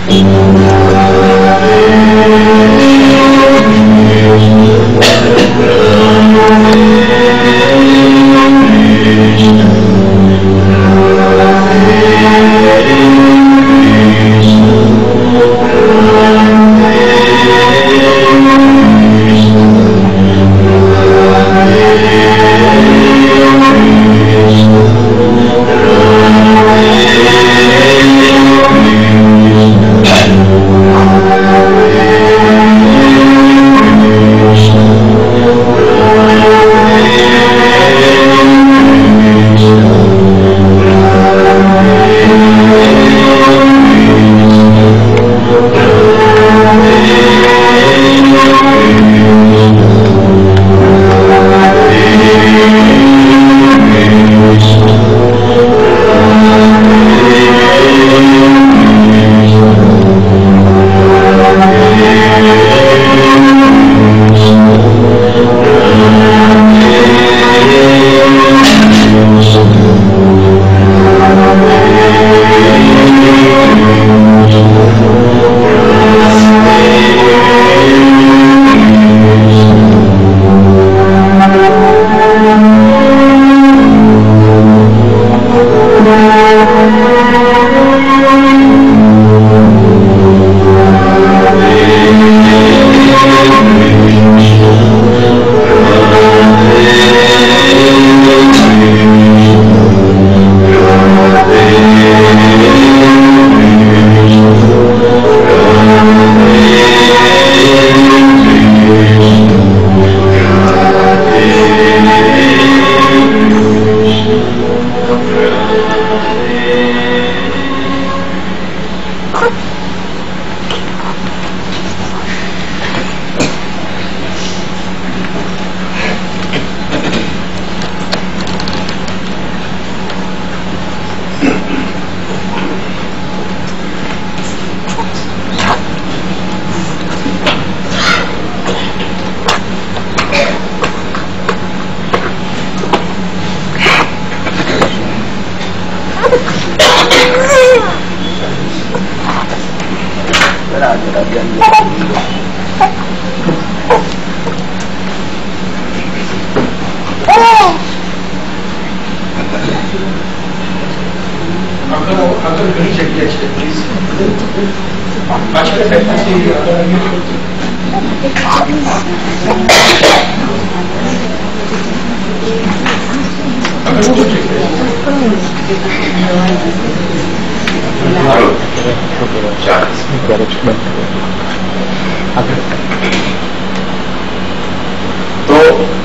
તો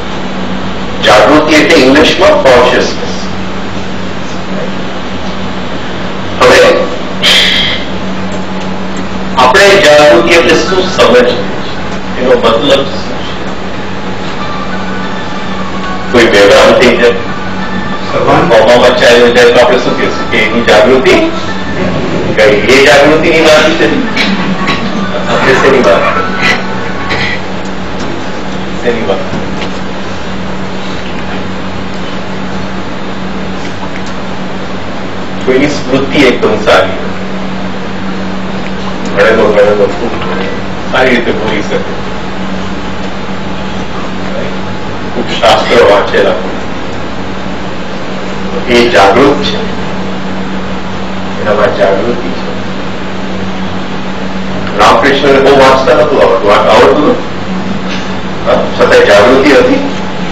જાગૃતિ એટલે ઇંગ્લિશમાં કોન્શિયસનેસ. હવે આપણે જાગૃતિ એટલે શું સમજ, એનો મતલબ શું છે? કોઈ વ્યવહાર થઈ જાય, કોમામાં ચાલ્યો જાય તો આપણે શું કહેશું કે એની જાગૃતિ એ જાગૃતિની વાત છે. આપણે શેની વાત શેની વાત કોઈની સ્મૃતિ એકદમ સારી, ઘણેલો ખૂબ સારી રીતે ભૂલી શકે, ખૂબ શાસ્ત્ર વાંચેલા, એ જાગૃત છે, એનામાં જાગૃતિ છે. રામકૃષ્ણને બહુ વાંચતા નતું આવડતું છતાંય જાગૃતિ હતી.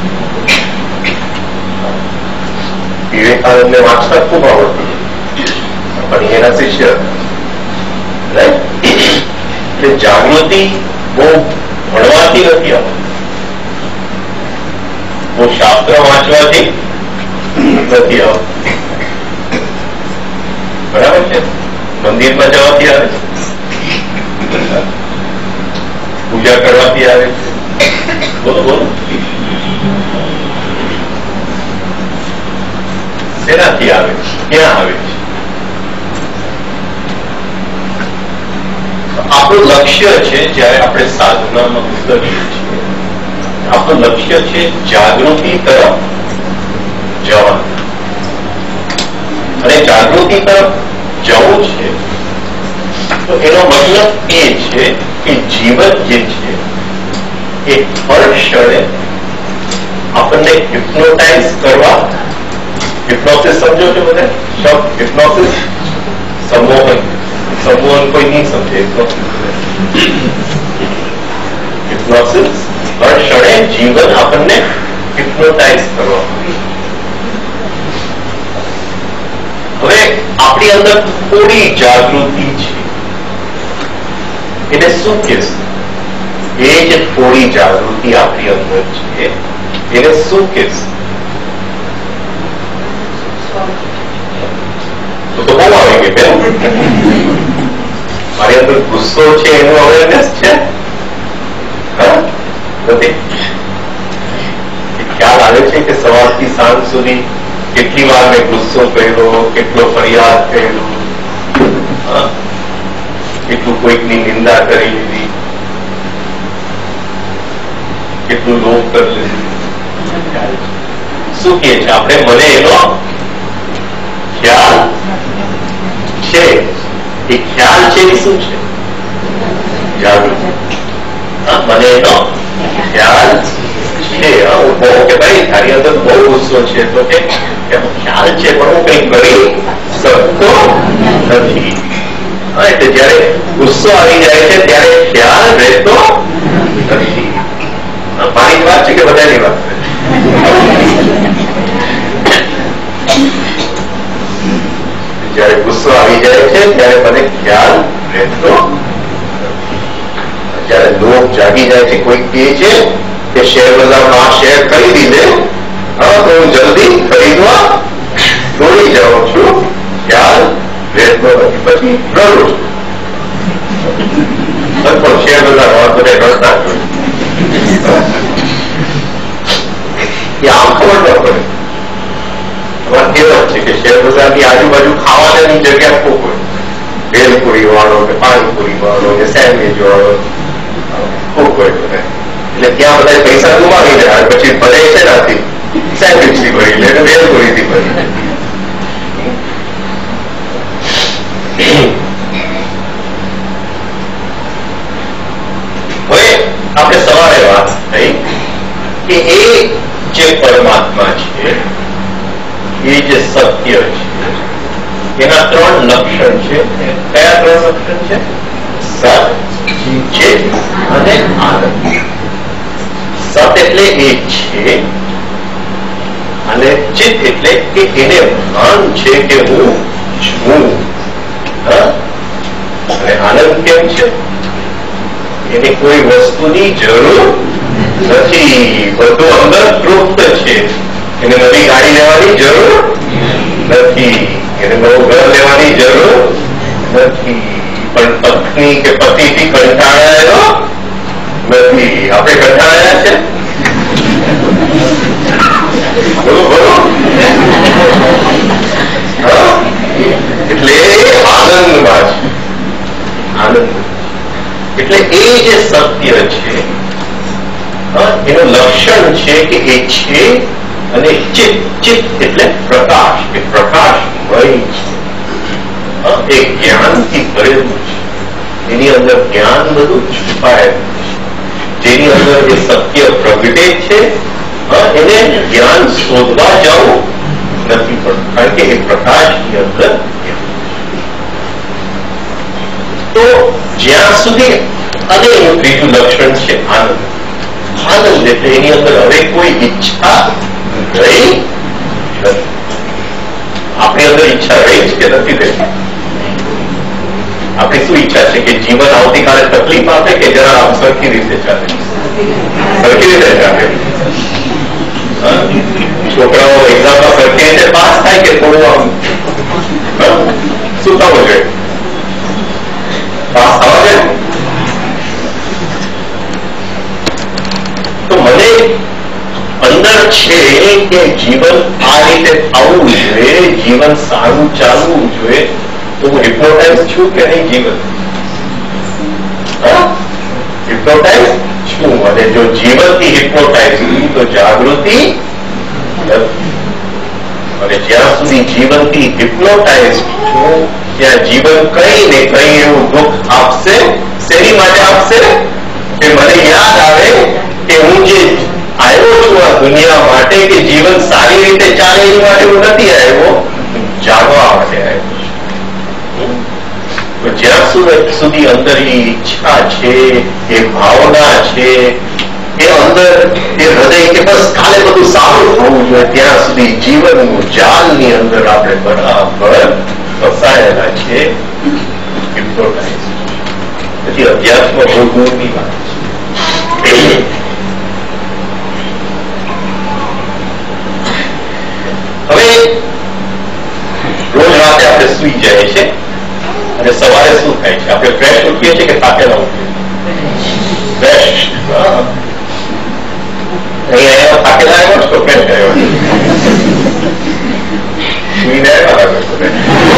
વિવેકાનંદને વાંચતા ખૂબ આવડતું પણ એના શિષ્ય હતા. એટલે જાગૃતિ બહુ ભણવાથી નથી આવતી, બહુ શાસ્ત્ર વાંચવાથી નથી આવતી. બરાબર છે? મંદિરમાં જવાથી આવે છે, પૂજા કરવાથી આવે છે. બોલો બોલો, શેનાથી આવે છે, ક્યાં આવે છે? આપણું લક્ષ્ય છે, જયારે આપણે સાધનામાં ઉતરીએ છીએ, આપણું લક્ષ્ય છે જાગૃતિ તરફ જવાનું. અને જાગૃતિ તરફ જવું છે તો એનો મતલબ એ છે કે જીવન જે છે એ હર ક્ષણે આપણને હિપ્નોટાઇઝ કરવા, હિપ્નોસિસ સમજો છો બધા શબ્દ, હિપ્નોસિસ સંમોહન, સંમોહન કોઈ નહીં સમજે. હિપ્નોસિસ હર ક્ષણે જીવન આપણને હિપ્નોટાઇઝ કરવા. હવે આપણી અંદર થોડી જાગૃતિ છે, એને શું કહેશું? એ જે થોડી જાગૃતિ આપણી અંદર છે એને શું કહેશું? તો બહુ આવી ગઈ બેન. મારી અંદર ગુસ્સો છે એનું અવેરનેસ છે? નથી. ખ્યાલ આવે છે કે સવારથી સાંજ સુધી કેટલી વાર મેં ગુસ્સો કર્યો, કેટલો ફરિયાદ કર્યો, કેટલું કોઈકની નિંદા કરી લીધી, કેટલું લોભ કરી લીધું. શું કે છે આપણે? મને એનો ખ્યાલ છે. એ ખ્યાલ છે એ શું છે? જાગૃતિ. મને એનો ખ્યાલ છે. હું કહું કે ભાઈ તારી અંદર બહુ ગુસ્સો છે, તો કે ખ્યાલ છે પણ હું કઈ કરી શકતો નથી. એટલે જયારે ગુસ્સો આવી જાય છે ત્યારે ખ્યાલ રહેતો નથી. મારી વાત છે કે બધાની વાત છે? જયારે ગુસ્સો આવી જાય છે ત્યારે મને ખ્યાલ રહેતો. જયારે લોક જાગી જાય છે, કોઈ કહે છે કે શેર બજારમાં શેર ખરીદી દે, હા તો હું જલ્દી ખરીદવા દોડી જાઉં છું, ખ્યાલ રહેતો નથી. પછી રડું છું. શેર બજારમાં બધા રડતા જોયું. આમ ખબર ન પડે. તમારે કહેવત છે કે શેર બજારની આજુબાજુ ખાવાની જગ્યા ખૂબ હોય. ભેલપુરી વાળો કે પાણીપુરી વાળો કે સેન્ડવીચ વાળો ખૂબ હોય. એટલે ત્યાં બધા પૈસા ગુમાવી જાય. પછી ભલે છે નથી સેન્ડવીચ થી ભરી લે, ભેલપુરી થી ભરી લે. હવે આપણે સવારે વાત થઈ કે એ જે પરમાત્મા છે, એ જે સત્ય છે, એના 3 લક્ષણ છે. કયા 3 લક્ષણ છે? સત, ચિત અને આનંદ. સત એટલે એ છે, અને ચિત એટલે કે એને ભાન છે કે હું છું. અને આનંદ કેમ છે? એને કોઈ વસ્તુની જરૂર નથી, બધું અંદર તૃપ્ત છે. એને નવી ગાડી લેવાની જરૂર નથી, એને નવું ઘર લેવાની જરૂર નથી, પણ પત્ની કે પતિથી કંટાળાયેલો નથી. આપણે કંટાળ્યા છે? બોલો બોલો. એટલે આનંદમાં છે. આનંદ એટલે એ જે સત્ય છે એનું લક્ષણ છે કે એ છે. અને ચિત્ત, ચિત્ત એટલે પ્રકાશ, એ પ્રકાશમય છે. એ જ્ઞાનથી ભરેલું છે. એની અંદર જ્ઞાન બધું છુપાયેલું છે. જેની અંદર એ સત્ય પ્રગટે છે એને જ્ઞાન શોધવા જવું નથી પડતું, કારણ કે એ પ્રકાશની અંદર. તો જ્યાં સુધી અને એનું ત્રીજું લક્ષણ છે આનંદ. આનંદ એટલે એની અંદર હવે કોઈ ઈચ્છા રહી નથી. આપણી અંદર ઈચ્છા રહી છે કે નથી રહી? આપણી શું ઈચ્છા છે કે જીવન આવતીકાલે તકલીફ આપે કે જરા આમ સરખી રીતે ચાલે? સરખી રીતે ચાલે. છોકરાઓ એક્ઝામમાં સરખી રીતે પાસ થાય કે થોડું આમ શું થવું જોઈએ? પાસ થવા જોઈએ. તો મને અંદર છે કે જીવન આ રીતે થવું જોઈએ, જીવન સારું ચાલવું જોઈએ, તો હું હિપ્નોટાઇઝ છું કે નહીં? જીવન હિપ્નોટાઇઝ છું. અને જો જીવનથી હિપ્નોટાઇઝ છું તો જાગૃતિ નથી. અને જ્યાં સુધી જીવનથી હિપ્નોટાઇઝ છું ત્યાં જીવન કઈ ને કઈ એવું દુઃખ આપશે. શેની માટે આપશે? કે મને યાદ આવે કે હું જે આવ્યો છું આ દુનિયા માટે, કે જીવન સારી રીતે ચાલે એ માટે હું નથી આવ્યો, જાણવા માટે આવ્યો છું. જ્યાં સુધી અંદર એ ઈચ્છા છે, એ ભાવના છે, એ અંદર એ હૃદય કે બસ કાલે બધું સારું થવું જોઈએ, ત્યાં સુધી જીવનનું જાલની અંદર આપણે બરાબર ફસાયેલા છે. પછી અભ્યાસમાં બહુ દૂરની વાત છે. હવે રોજ રાતે આપણે સુઈ જાય છે અને સવારે શું થાય છે? આપણે ફ્રેશ ઉઠીએ છીએ કે થાકેલા ઉઠીએ? ફ્રેશ. અહીંયા થાકેલા આવ્યો છો, ફ્રેશ આવ્યો સુઈને આવ્યા લાગે છે.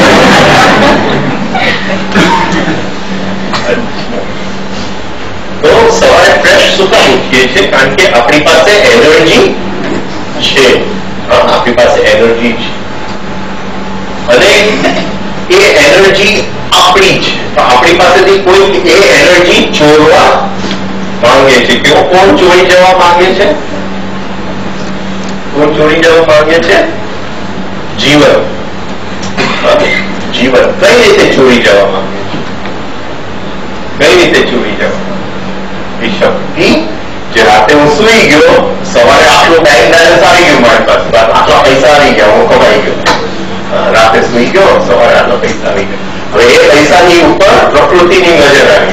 તો સવારે ફ્રેશ સુતા ઉઠીએ છીએ કારણ કે આપણી પાસે એનર્જી છે. આપણી પાસે એનર્જી છે અને એ એનર્જી આપણી છે. તો આપણી પાસેથી કોઈ એ એનર્જી ચોરવા માંગે છે. કેવો? કોણ ચોરી જવા માંગે છે? કોણ ચોરી જવા માંગે છે? જીવન. જીવન કઈ રીતે ચોરી જવા માંગે છે? કઈ રીતે ચોરી જવા માંગે? એ શક્તિ જે રાતે હું સુઈ ગયો, સવારે આટલું બેંક બેલેન્સ આવી ગયું મારી પાસે, આટલા પૈસા આવી ગયા, હું કમાઈ ગયો. રાતે સુઈ ગયો, સવારે આટલા પૈસા આવી ગયા. હવે એ પૈસાની ઉપર પ્રકૃતિની નજર આવી.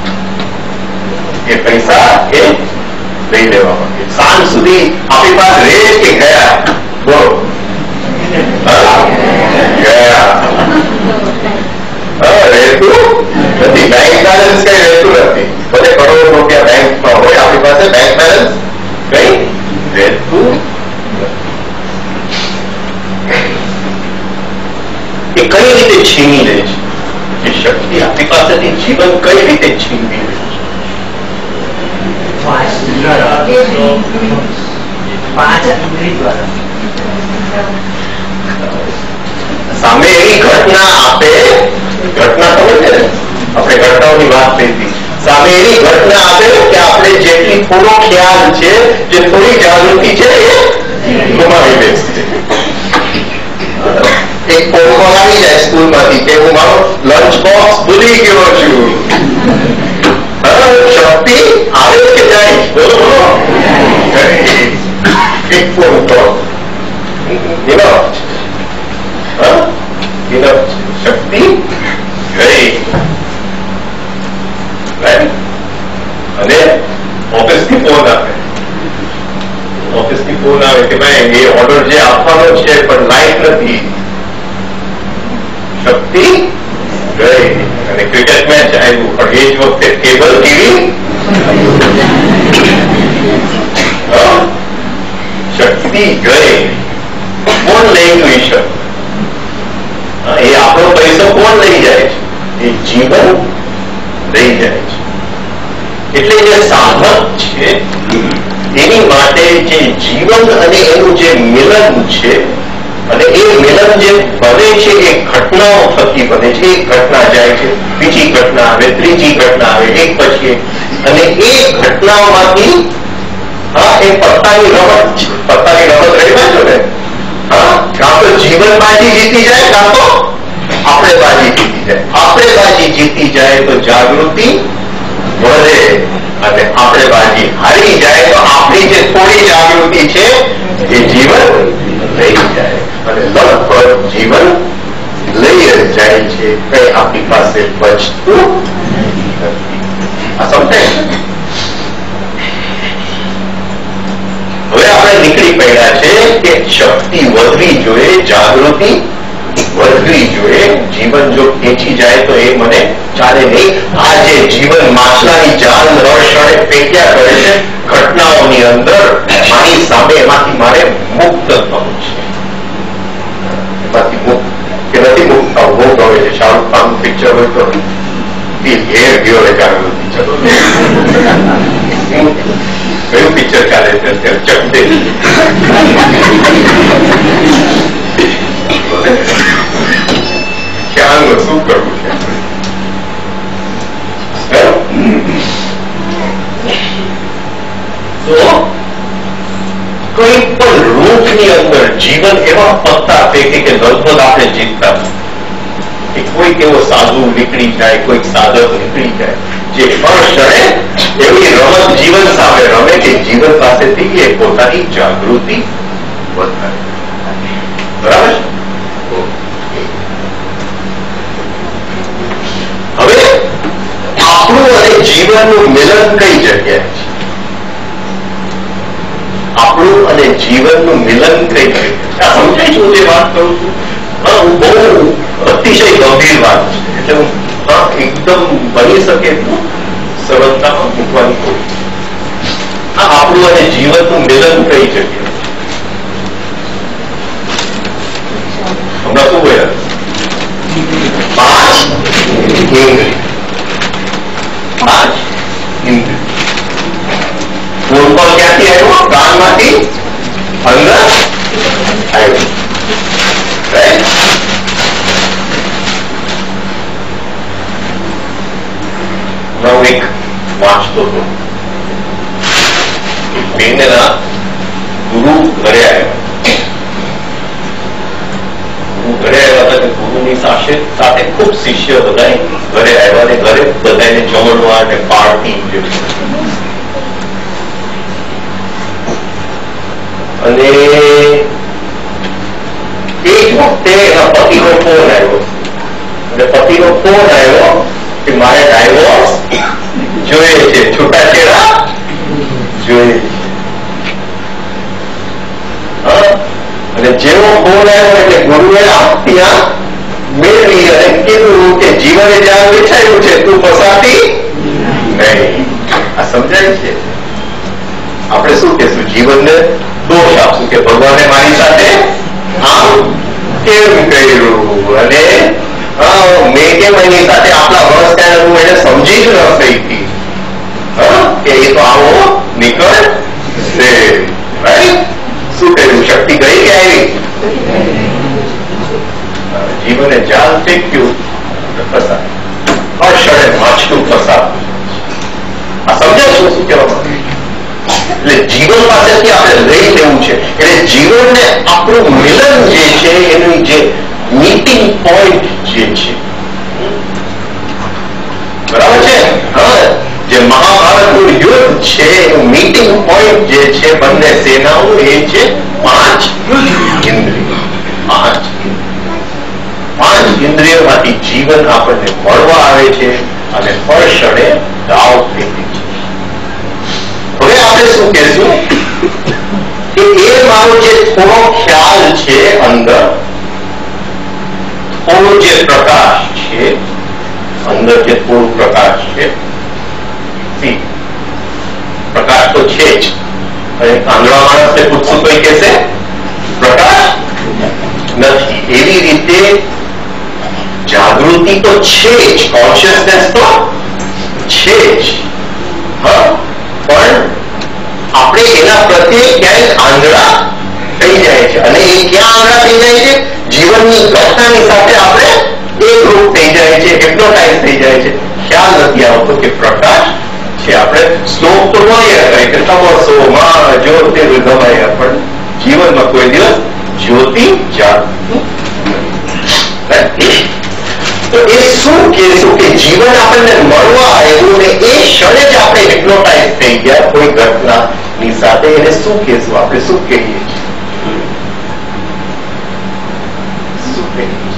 એ પૈસા એ લઈ લેવા માંગે. સાંજ સુધી આપણી પાસે રહે કે ગયા? બોલો. ગયા. રહેતું નથી. બેંક બેલેન્સ કઈ રહેતું નથી. ભલે કરોડો રૂપિયા બેંકમાં હોય, આપણી પાસે બેંક બેલેન્સ કઈ રહેતું. એ કઈ રીતે છીની લે છે? એ શક્તિ આપણી પાસેથી જીવન કઈ રીતે છીનવી લે છે? સામે એવી ઘટના આપે, ઘટના ખબર છે ને, આપણે ઘટનાઓની વાત થઈ હતી. સામે એવી ઘટના આપે કે આપણે જેટલી થોડો ખ્યાલ છે, જે થોડી જાગૃતિ છે, એ ગુમાવી બેસશે. એક ફોન કોલ આવી જાય સ્કૂલ માંથી કે હું મારો લંચ બોક્સ ભૂલી ગયો છું. શક્તિ આવે કે જાય? બોલો બોલો. એક ફોન કોલ શક્તિ ગઈ. અને ઓફિસથી ફોન આવે, ઓફિસથી ફોન આવે કે ભાઈ એ ઓર્ડર જે આપવાનો છે પણ લાઈટ નથી. શક્તિ ગઈ. અને ક્રિકેટ મેચ આવ્યું પણ એ જ વખતે કેબલ ટીવી. શક્તિ ગઈ. કોણ લઈ ગઈ શકે? એ આપણો પૈસો કોણ લઈ જાય છે? એ જીવન લઈ જાય છે. એટલે જે સાધક છે એની માટે જે જીવન અને એનું જે મિલન છે, અને એ મિલન જે બને છે એ ઘટનાઓ થકી બને છે. એક ઘટના જાય છે, બીજી ઘટના આવે, ત્રીજી ઘટના આવે, એક પછી એક. અને એ ઘટનાઓમાંથી એ પત્તાની રમત છે. પત્તાની રમત રહીમાં છો ને, કાં તો જીવન બાજી જીતી જાય, કાં તો આપણે બાજી જીતી જાય. આપણે બાજી જીતી જાય તો જાગૃતિ વધે, અને આપણે બાજી હારી જાય તો આપણી જે થોડી જાગૃતિ છે એ જીવન લઈ જાય. અને લગભગ જીવન લઈ જ જાય છે. કઈ આપણી પાસે બચતું નથી. આ સમજાય? હવે આપણે નીકળી પડ્યા છે કે શક્તિ વધવી જોઈએ, જાગૃતિ વધવી જોઈએ. જીવન જો ખેંચી જાય તો એ મને ચાલે નહીં. આ જે જીવન માછલાની જાળ રળશળે પેટ્યા કરે છે ઘટનાઓની અંદર, મારી સામે એમાંથી મારે મુક્ત થવું છે. એમાંથી મુક્ત કે નથી મુક્ત થવું બહુ ગમે છે. શાહરૂખ ખાન પિક્ચર હોય તો ઘેર ગયો જાગૃતિ. ચલો કયું પિક્ચર ચાલે છે અત્યારે? ચકદે. ખ્યાલ હાલમાં શું કરવું છે. તો કોઈ પણ રૂપની અંદર જીવન એવા પત્તા ફેંકે કે લગભગ આપણે જીતતા, કોઈક એવો સાધુ નીકળી જાય, કોઈક સાધક નીકળી જાય જે ક્ષણે એવી રમત જીવન સામે રમે કે જીવન પાસેથી એ પોતાની જાગૃતિ વધારે. બરાબર. હવે આપણું અને જીવનનું મિલન કઈ જગ્યાએ છે? આપણું અને જીવનનું મિલન કઈ જગ્યાએ? સમજાય છે હું જે વાત કરું છું? હું બહુ અતિશય ગંભીર વાત છે, એટલે હું એકદમ બની શકે એટલું સરળતામાં મૂકવાની કોશિશ. આપણું અને જીવનનું મિલન કઈ જગ્યાએ? હમણાં શું બોલ્યા? 5 ઇન્દ્રિય. 5 ઇન્દ્રિય. ફોન કોલ ક્યાંથી આવ્યો? કાનમાંથી અંદર આવ્યો. રાઈટ? હું એક વાંચતો હતો. બેનના ગુરુ ઘરે આવ્યા. ઘરે આવ્યા હતા, ગુરુની સાથે ખૂબ શિષ્ય બધા ઘરે આવ્યા ને ઘરે બધાને જમણવાર ને પાર્ટી અને એક વખતે એના પતિનો ફોન આવ્યો અને પતિનો ફોન આવ્યો કે મારે ડાયવોર્સ જોઈએ છે, છૂટાછેડા જોઈએ છે. અને જેવો ફોન આવ્યો એટલે ગુરુએ ત્યાં મેળવી અને કીધું કે જીવને જ્યાં બેઠાયું છે તું ફસાતી નહીં. આ સમજાય છે? આપણે શું કહેશું? જીવનને દોષ આપશું કે ભગવાને મારી સાથે આમ કેમ કર્યું અને મેં કેમ એની સાથે આટલા વર્ષ ત્યાં હું એને સમજી જ ન શકી કે એ તો આવો નીકળશે. રાઈટ? શું કર્યું? શક્તિ ગઈ કે આવી? જીવને જાલ ફેંક્યું ફસા, અક્ષરે માછલું ફસાવ્યું. આ સમજાય શું કહેવા માંગે? એટલે જીવન પાસેથી આપણે લઈ લેવું છે. એટલે જીવનને આપણું મિલન જે છે એનું જે મીટિંગ પોઈન્ટ જે છે, બરાબર છે? જે મહાભારતનું યુદ્ધ છે એનું મીટિંગ પોઈન્ટ જે છે બંને સેનાઓ એ છે 5 ઇન્દ્રિયો. 5 ઇન્દ્રિયોમાંથી જીવન આપણને મળવા આવે છે અને હર્ષણે દાવ ફેંકે છે. હવે આપણે શું કહેશું કે એ મારો જે થોડો ખ્યાલ છે અંદર, થોડો જે પ્રકાશ છે અંદર, જે થોડું પ્રકાશ છે, પ્રકાશ તો છે જ. આંધળા માણસને પૂછશું તો કહેશે પ્રકાશ નથી. એવી રીતે જાગૃતિ તો છે જ, કોન્શિયસનેસ તો છે જ, પણ આપણે એના પ્રત્યે ક્યાંય આંધળા થઈ જાય છે. અને એ ક્યાં આંધળા થઈ જાય છે? જીવનની ઘટનાની સાથે આપણે એકરૂપ થઈ જાય છે, હિપ્નોટાઇઝ થઈ જાય છે. ખ્યાલ નથી આવતો કે પ્રકાશ છે. આપણે શ્લોક તો બોલ્યા કરે કે તમસોમાં જ્યોતિર્ગમય, પણ જીવનમાં કોઈ દિવસ જ્યોતિ જાગતું. તો એ શું કહેશું કે જીવન આપણને મળવા આવ્યું ને એ ક્ષણે જ આપણે હિપ્નોટાઇઝ થઈ ગયા કોઈ ઘટનાની સાથે. એને શું કહેશું? આપણે શું કહીએ છીએ? શું કહીએ છીએ?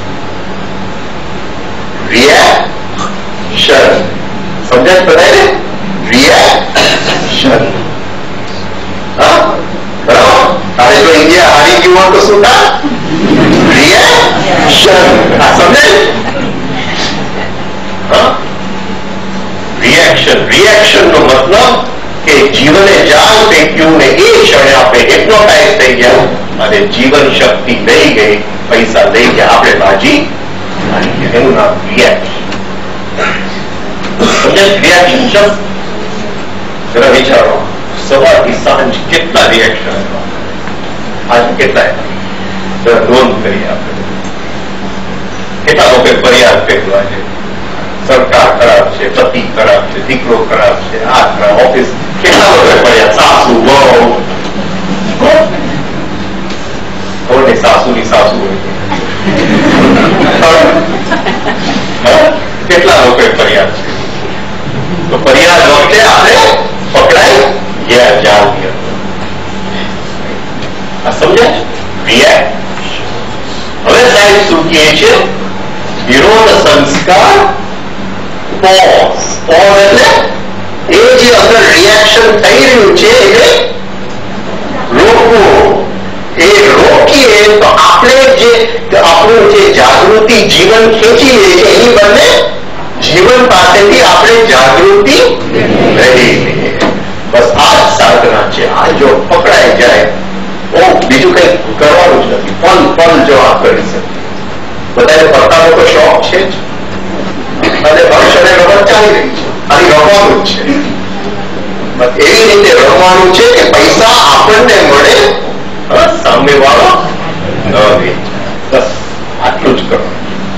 રિએક્શન. સમજાય બધાને? રિએક્શન. બરાબર? તારે જો ઇન્ડિયા હારી ગયું હોય તો શું થાય? રિએક્શન. આ સમજાય? રિએક્શન. રિએક્શન નો મતલબ કે જીવને જાળ ફેંક્યું ને એ ક્ષણે આપણે હિપ્નોટાઇઝ થઈ ગયા અને જીવન શક્તિ લઈ ગઈ, પૈસા લઈ ગયા, આપણે બાજી મારી ગયા. એનું નામ રિએક્શન. રિએક્શન શબ્દ જરા વિચારો, સવારથી સાંજ કેટલા રિએક્શન આજે કેટલા નોંધ કરીએ આપણે. કેટલા લોકો ફરિયાદ ફેંકવા છે, સરકાર ખરાબ છે, પતિ ખરાબ છે, દીકરો ખરાબ છે, આ ખરાબ, ઓફિસ, કેટલા લોકો ફરિયાદ, સાસુ બહુ કોને સાસુની સાસુ હોય કેટલા લોકો ફરિયાદ છે. તો ફરિયાદ વખતે આપણે પકડાઈ ગયા જાળવી આ સમજાય રિએક્ટ. હવે સાહેબ શું કહે છે? વિરોધ સંસ્કાર પોઝ. પોઝ એટલે એ જે અંદર રિએક્શન થઈ રહ્યું છે એટલે રોકવું. એ રોકીએ તો આપણે જે આપણું જે જાગૃતિ જીવન ખેંચી લે છે એની બદલે જીવન પાસેથી આપણે જાગૃતિ રહી. બસ આ જ સાધના છે. આ જો પકડાઈ જાય બીજું કઈ કરવાનું જ નથી. પલ પલ જો આ કરી શકે. બધાને પડતાનો તો શોખ છે જ અને હર્ષ અને રમત ચાલી રહી છે. ખાલી રમવાનું જ છે. એવી રીતે રમવાનું છે કે પૈસા આપણને મળે, સામે વાળો ન દે. બસ આટલું જ કરવાનું.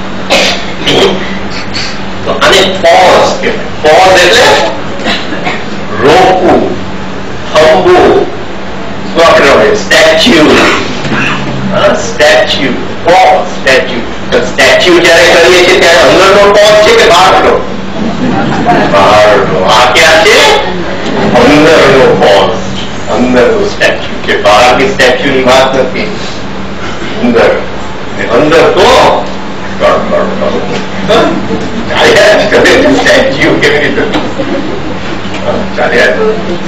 તો આને પોઝ કહેવાય. પોઝ એટલે રોકવું, થંભવું. શું આપણે statue, statue, pose, statue. Statue જયારે કરીએ છીએ ત્યારે અંદરનો પોઝ છે કે બહારનો? બહારનો. આ ક્યાં છે? અંદરનો પોઝ, અંદરનું સ્ટેચ્યુ છે. બહારની સ્ટેચ્યુ ની વાત નથી. અંદર અંદર તો સ્ટેચ્યુ કેવી રીતે ચાલ્યા.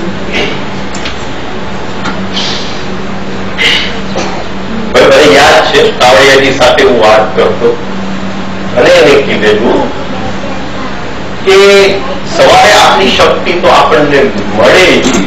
મને યાદ છે કાવડિયાજી સાથે હું વાત કરતો અને એને કીધેલું કે સવારે આપણી શક્તિ તો આપણને મળે છે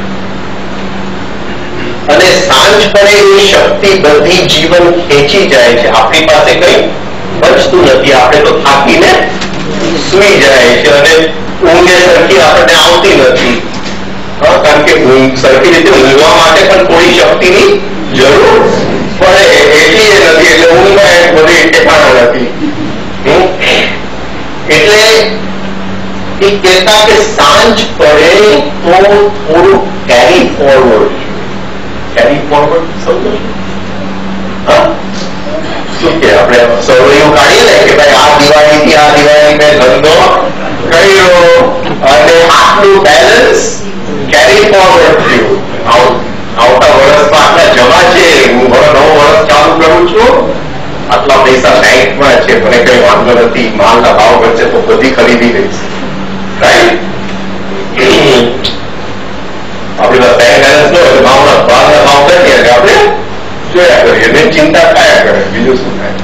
અને સાંજ પડે એ શક્તિ બધી જીવન ખેંચી જાય છે. આપણી પાસે કઈ બચતું નથી. આપણે તો થાકીને સુઈ જાય છે અને ઊંઘે સરખી આપણને આવતી નથી. કારણ કે સરખી રીતે ઊંઘવા માટે પણ થોડી શક્તિની જરૂર પડે. એટલી એ નથી એટલે ઊંઘમાં બધી ઠેકાણા નથી. એટલે એ કહેતા કે સાંજ પડે તો થોડું કેરી ફોરવર્ડ. કેરી ફોરવર્ડ સમજો છો? શું કે આપણે સરોયું કાઢીએ ને કે ભાઈ આ દિવાળીથી આ દિવાળી મેં ધંધો કર્યો અને આટલું બેલેન્સ કેરી ફોરવર્ડ થયું. આવતા વર્ષમાં આટલા જમા છે, હું નવું વર્ષ ચાલુ કરું છું, આટલા પૈસા બેંકમાં છે, મને કઈ વાંધો નથી, માલના ભાવ વચ્ચે તો બધી ખરીદી રહીશ. રાઈટ? આપણી પાસે બેંક બેલેન્સ ન હોય ભાવના ભાવ કરીએ આપણે જોયા કરીએ ને ચિંતા થયા કરે. બીજું શું થાય?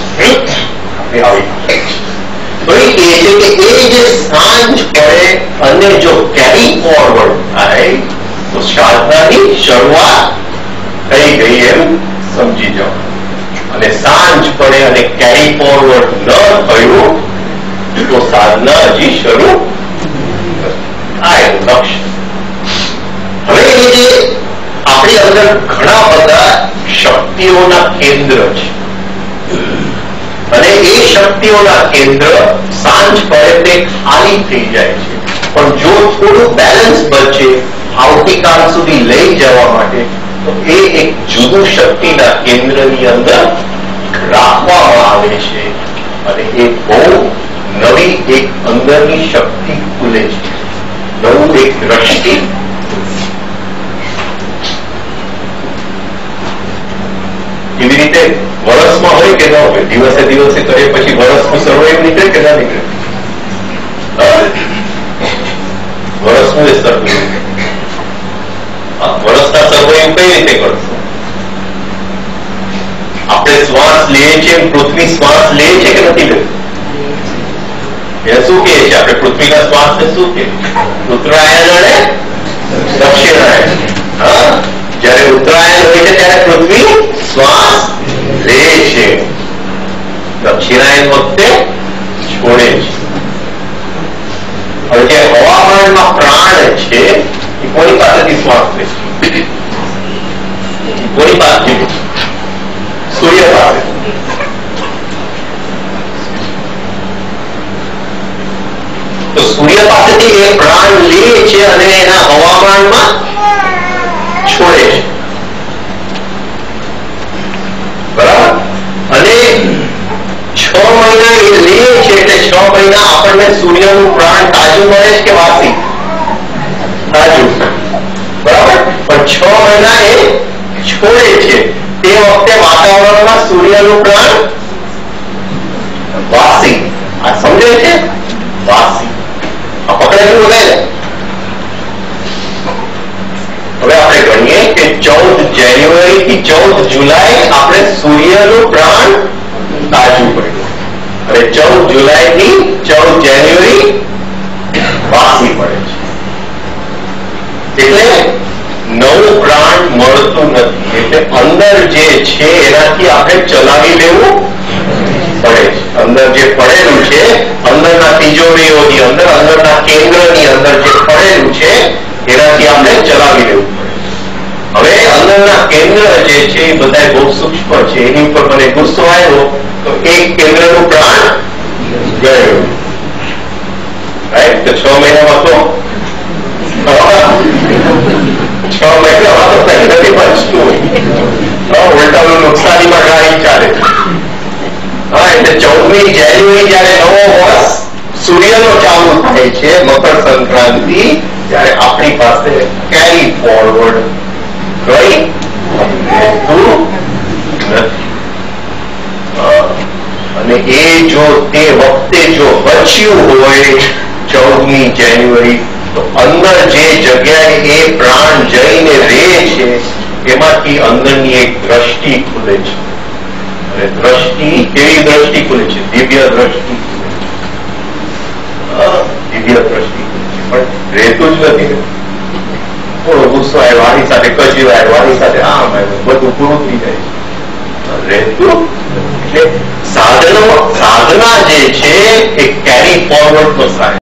આવી તો એ કહે છે કે એ જે સાંજ પડે અને જો કેરી ફોરવર્ડ થાય તો સાધનાની શરૂઆત થઈ ગઈ એમ સમજી જાઓ. અને સાંજ પડે અને કેરી ફોરવર્ડ ન થયું તો સાધના હજી શરૂ થાય. લક્ષ્ય હવે એ જે આપણી અંદર ઘણા બધા શક્તિઓના કેન્દ્ર છે અને એ શક્તિઓના કેન્દ્ર સાંજ પડે તે ખાલી થઈ જાય છે. પણ જો થોડું બેલેન્સ બચે આવતીકાલ સુધી લઈ જવા માટે તો એ એક જુદું શક્તિના કેન્દ્રની અંદર રાખવામાં આવે છે અને એ બહુ નવી એક અંદરની શક્તિ ખુલે છે. નવું એક દ્રષ્ટિ. એવી રીતે વર્ષમાં હોય કે ન હોય, દિવસે દિવસે કરીએ પછી વર્ષનું સર્વૈવ નીકળે કે ના નીકળે? વર્ષનું એ સર્વૈવ. વર્ષના સર્વૈવ કઈ રીતે કરશો? આપણે શ્વાસ લઈએ છીએ, પૃથ્વી શ્વાસ લે છે કે નથી લેતી? એ શું કહે છે? આપણે પૃથ્વીના શ્વાસને શું કહે? ઉત્તરાયણ અને દક્ષિણાયન. જયારે ઉત્તરાયણ હોય છે ત્યારે પૃથ્વી શ્વાસ લે છે, દક્ષિણાયન વખતે છોડે છે. હવે જે હવામાનમાં પ્રાણ છે એ કોની પાસેથી શ્વાસ લે છે? કોની પાસે? સૂર્ય પાસે. તો સૂર્ય પાસેથી એ પ્રાણ લે છે અને એના હવામાનમાં છોડે છે, બરાબર? અને 6 મહિના એ લે છે એટલે 6 મહિના આપણને સૂર્યનું પ્રાણ તાજું મળે છે કે વાસી? તાજું, બરાબર? પણ 6 મહિના એ છોડે છે તે વખતે વાતાવરણમાં સૂર્યનું પ્રાણ વાસી. આ સમજે છે? વાસી. આ પકડેલું વગાડે. હવે આપણે ગણીએ કે 14 જાન્યુઆરી થી 14 જુલાઈ આપણે સૂર્યનું પ્રાણ તાજું પડ્યું અને 14 જુલાઈ થી 14 જાન્યુઆરી વાસી પડે છે. એટલે નવું પ્રાણ મળતું નથી. એટલે અંદર જે છે એનાથી આપણે ચલાવી લેવું પડે છે. અંદર જે પડેલું છે, અંદરના તિજોરીઓની અંદર, અંદરના કેન્દ્રની અંદર જે પડેલું છે એનાથી આપણે ચલાવી લેવું પડે. હવે અંદરના કેન્દ્ર જે છે એ બધા બહુ સૂક્ષ્મ છે. એની ઉપર મને ગુસ્સો આવ્યો તો એક કેન્દ્રનું પ્રાણ ગયું. રાઈટ? તો 6 મહિનામાં તો 6 મહિનામાં તો કઈ નથી બચતું. ઉલટાનું નુકસાનીમાં ગાડી ચાલે. હા, એટલે 14મી જાન્યુઆરી જયારે નવો વર્ષ સૂર્યનો ચાલુ થાય છે, મકર સંક્રાંતિ, ત્યારે આપણી પાસે કેરી ફોરવર્ડ કઈ રહેતું નથી. અને એ જો તે વખતે જો બચ્યું હોય 14મી જાન્યુઆરી તો અંદર જે જગ્યાએ એ પ્રાણ જઈને રહે છે એમાંથી અંદરની એક દ્રષ્ટિ ખુલે છે. અને દ્રષ્ટિ કેવી દ્રષ્ટિ ખુલે છે? દિવ્ય દ્રષ્ટિ. દિવ્ય દ્રષ્ટિ પણ રહેતું જ નથી. થોડો ગુસ્સો આવ્યો, આની સાથે કજ્યો આવ્યો, આની સાથે આમ આવ્યો, બધું પૂરું થઈ જાય છે. રહેતું એટલે સાધના જે છે એ કેરી ફોરવર્ડ નો સાય